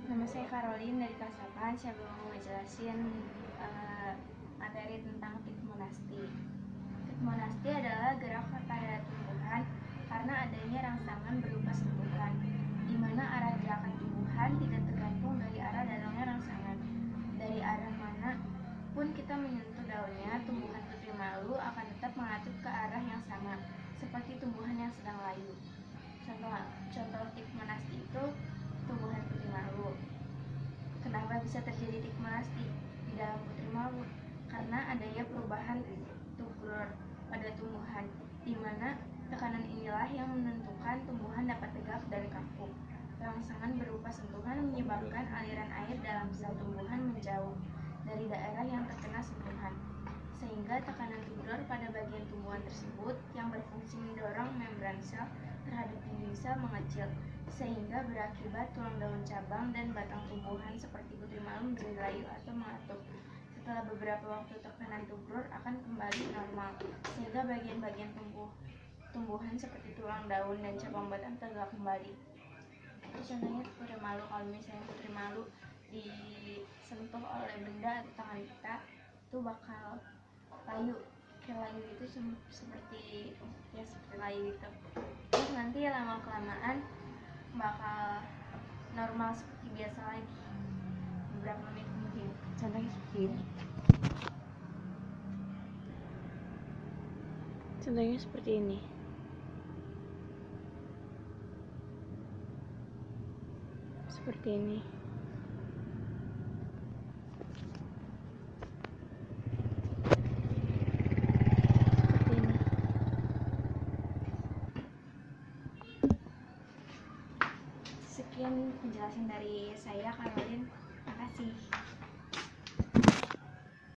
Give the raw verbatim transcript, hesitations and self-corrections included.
Nama saya Caroline dari kelas delapan. Saya mau ngejelasin uh, materi tentang Fibonacci. Fibonacci adalah gerak pada tumbuhan karena adanya rangsangan berupa sentuhan, di mana arah gerakan tumbuhan tidak tergantung dari arah datangnya rangsangan. Dari arah mana pun kita menyentuh daunnya, tumbuhan putri malu akan tetap mengatur ke arah yang sama, seperti tumbuhan yang sedang layu. Contoh, contoh Fibonacci itu tumbuhan putri malu. Kenapa bisa terjadi Fibonacci di dalam putri malu? Karena adanya perubahan tubrur pada tumbuhan, di mana tekanan inilah yang menentukan tumbuhan dapat tegak dan kaku. Rangsangan berupa sentuhan menyebabkan aliran air dalam sel tumbuhan menjauh dari daerah yang terkena sentuhan, sehingga tekanan tubrur pada bagian tumbuhan tersebut yang berfungsi mendorong membran sel terhadap dinding sel mengecil, sehingga berakibat tulang daun cabang dan batang tumbuhan seperti putri malu menjadi layu atau mengatup. Setelah beberapa waktu tekanan tubrur akan kembali normal, sehingga bagian-bagian tumbuh tumbuhan seperti tulang daun dan cabang batang tegak kembali. Itu contohnya putri malu. Kalau misalnya putri malu disentuh oleh benda atau tangan kita, itu bakal layu, kayak layu itu seperti ya seperti layu itu. Terus nanti lama kelamaan bakal normal seperti biasa lagi beberapa menit kemudian. Contohnya seperti ini. Contohnya seperti ini. Seperti ini. Seperti ini. Sekian penjelasan dari saya, Caroline.